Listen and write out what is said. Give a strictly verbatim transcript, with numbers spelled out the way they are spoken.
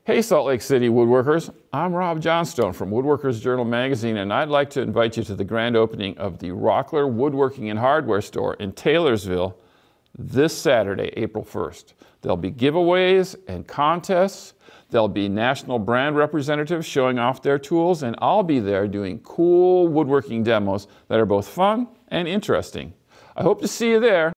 Hey Salt Lake City woodworkers, I'm Rob Johnstone from Woodworkers Journal magazine, and I'd like to invite you to the grand opening of the Rockler Woodworking and Hardware store in Taylorsville this Saturday, April first. There'll be giveaways and contests, there'll be national brand representatives showing off their tools, and I'll be there doing cool woodworking demos that are both fun and interesting. I hope to see you there.